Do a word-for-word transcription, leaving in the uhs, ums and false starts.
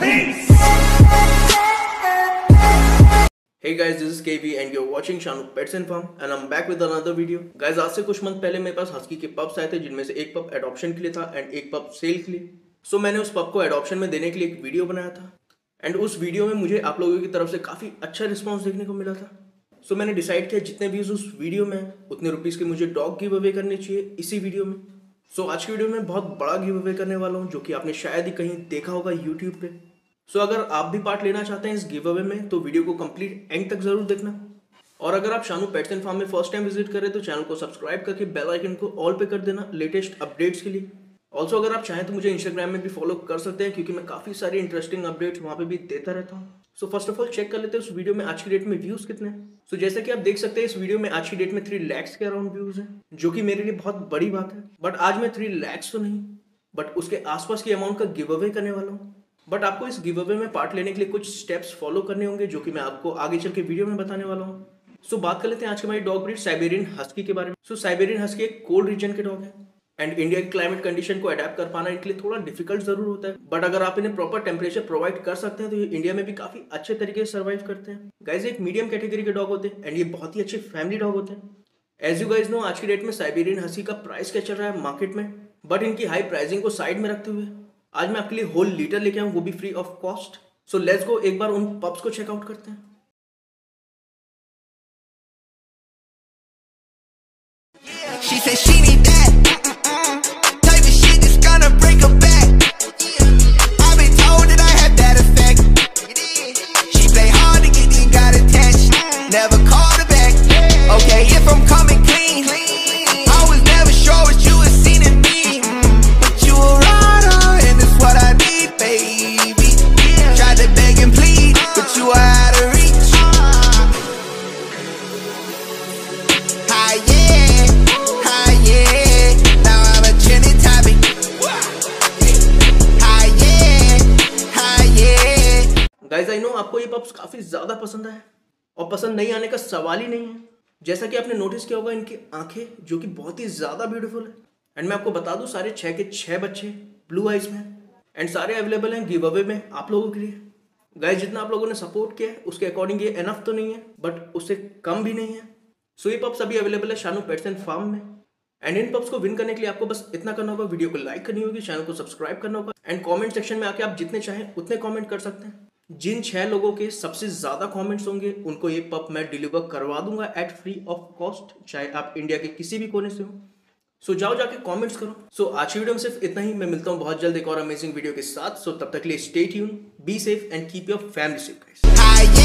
Hey guys, this is K V and you're watching Shanu Pets and Farm and I'm back with another video. Guys, आज से कुछ month पहले मेरे पास husky के pups आए थे जिनमें से एक पप एडॉप्शन के लिए था एंड एक पप सेल के लिए. सो so, मैंने उस पप को एडॉप्शन में देने के लिए एक वीडियो बनाया था एंड उस वीडियो में मुझे आप लोगों की तरफ से काफ़ी अच्छा रिस्पॉन्स देखने को मिला था. सो so, मैंने डिसाइड किया जितने व्यूज उस वीडियो में उतने रुपीज़ के मुझे डॉग गिव अवे करने चाहिए इसी वीडियो में. सो so, आज की वीडियो में बहुत बड़ा गिव अवे करने वाला हूँ जो कि आपने शायद ही कहीं देखा होगा यूट्यूब पे. सो so, अगर आप भी पार्ट लेना चाहते हैं इस गिव अवे में तो वीडियो को कंप्लीट एंड तक जरूर देखना. और अगर आप शानू पेट्स एंड फार्म में फर्स्ट टाइम विजिट करें तो चैनल को सब्सक्राइब करके बेल आइकन को ऑल पे कर देना लेटेस्ट अपडेट्स के लिए. ऑल्सो अगर आप चाहें तो मुझे इंस्टाग्राम में भी फॉलो कर सकते हैं क्योंकि मैं काफ़ी सारी इंटरेस्टिंग अपडेट्स वहाँ पे भी देता रहता हूँ. So first of all check कर लेते हैं उस वीडियो में आज की डेट में व्यूज़ कितने हैं. सो so, जैसे कि आप देख सकते हैं इस वीडियो में आज की डेट में थ्री लैक्स के अराउंड व्यूज़ हैं जो कि मेरे लिए बहुत बड़ी बात है. बट आज मैं थ्री लैक्स तो नहीं बट उसके आसपास की अमाउंट का गिव अवे करने वाला हूँ. बट आपको इस गिव अवे में पार्ट लेने के लिए कुछ स्टेप्स फॉलो करने होंगे जो कि मैं आपको आगे चल के वीडियो में बताने वाला हूँ. सो so, बात कर लेते हैं आज के हमारी डॉग ब्रीड साइबेरियन हस्की के बारे में. सो so, साइबेरियन हस्की एक कोल्ड रीजन के डॉग है एंड इंडिया की क्लाइमेट कंडीशन को अडेप्ट कर पाना इनके लिए थोड़ा डिफिकल्ट जरूर होता है. बट अगर आप इन्हें प्रॉपर टेम्परेचर प्रोवाइड कर सकते हैं तो ये इंडिया में भी काफी अच्छे तरीके से सर्वाइव करते हैं. गाइज एक मीडियम कैटेगरी के डॉग होते हैं एंड ये बहुत ही अच्छे फैमिली डॉग होते हैं. एज यू गाइज नो आज की डेट में साइबेरियन हस्की का प्राइस क्या चल रहा है मार्केट में. बट इनकी हाई प्राइसिंग को साइड में रखते हुए आज मैं आपके लिए होल लीटर लेके आऊँ वो भी free of cost. So let's go एक बार उन पप्स को चेकआउट करते हैं. She said she need that type of shit that's gonna break her back. I've been told that I have that effect. She play hard to get in, got attached. Never called her back. Okay, if I'm coming clean, I was never sure what you had seen in me, but you were right on, and it's what I need, baby. Tried to beg and plead, but you were out of reach. Hi, yeah. Guys I know आपको ये pups काफी ज्यादा पसंद आए और पसंद नहीं आने का सवाल ही नहीं है. जैसा कि आपने नोटिस किया होगा इनकी आंखें जो कि बहुत ही ज्यादा ब्यूटीफुल है एंड मैं आपको बता दूं सारे छह के छह बच्चे ब्लू आइज में एंड सारे अवेलेबल हैं गिव अवे में आप लोगों के लिए. गाइज जितना आप लोगों ने सपोर्ट किया है उसके अकॉर्डिंग ये एनफ तो नहीं है बट उससे कम भी नहीं है. सो ये पप्स अभी अवेलेबल है शानू पेट्स एंड फार्म में एंड इन पप्स को विन करने के लिए आपको बस इतना करना होगा, वीडियो को लाइक करनी होगी, चैनल को सब्सक्राइब करना होगा एंड कमेंट सेक्शन में आके आप जितने चाहें उतने कमेंट कर सकते हैं. जिन छह लोगों के सबसे ज्यादा कमेंट्स होंगे उनको ये पप मैं डिलीवर करवा दूंगा एट फ्री ऑफ कॉस्ट, चाहे आप इंडिया के किसी भी कोने से हो. सो so, जाओ जाके कमेंट्स करो. सो so, आज की वीडियो में सिर्फ इतना ही. मैं मिलता हूँ बहुत जल्द एक और अमेजिंग वीडियो के साथ. सो so, तब तक के लिए stay tuned, be safe and keep your family safe guys.